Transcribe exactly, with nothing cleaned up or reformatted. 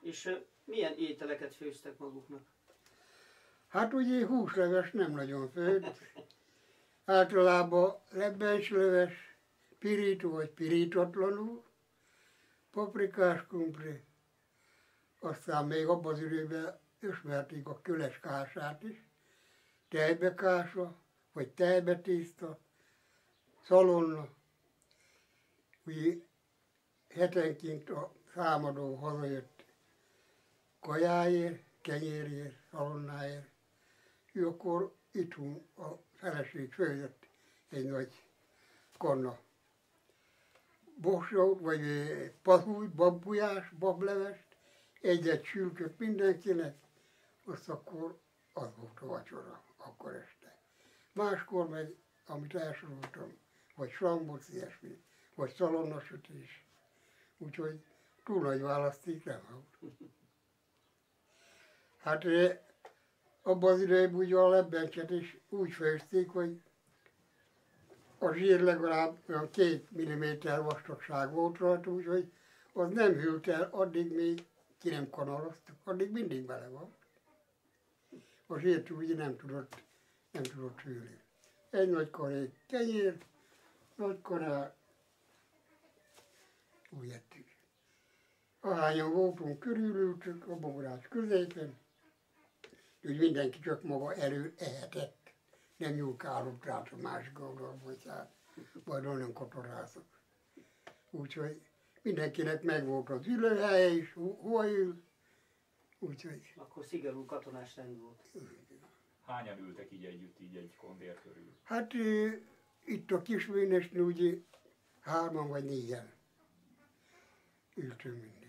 És uh, milyen ételeket főztek maguknak? Hát ugye húsleves nem nagyon főtt. Általában lebbencsleves, pirító vagy pirítatlanul, paprikás krumpli, aztán még abban az időben ismerték a köles kását is, tejbekása, vagy tejbetészta, szalonna. Ugye hetenként a számadó hazajött kajáért, kenyérért, szalonnáért. Ő akkor itthon a feleség főzött egy nagy kanna borsót, vagy pazújt, babbujás, bablevest, egyet sülkött mindenkinek, azt akkor az volt a vacsora, akkor este. Máskor meg, amit elsoroltam, vagy sambot, ilyesmi, vagy szalonnasütés. Úgyhogy túl nagy választék nem volt. Hát abban az időben ugye a lebbencset is úgy főzték, hogy a zsír legalább olyan két milliméter vastagság volt rajta, úgyhogy az nem hűlt el, addig még ki nem kanalaztuk, addig mindig bele van. A zsírt ugye nem tudott, nem tudott hűlni. Egy nagy karék kenyér, nagy kanál, úgy ettük. Ahányan voltunk, körülültük a bogrács középen, úgy mindenki csak maga elő ehetett. Nem nyúlkálott rá a másik oldalba, hogy hát majd onnan kotorázok. Úgyhogy mindenkinek megvolt az ülőhelye is, hol ül. Úgyhogy... Akkor szigorú katonás rend volt. Hányan ültek így együtt, így egy kondér körül? Hát itt a Kisménesnél ugye hárman vagy négyen ültünk minden.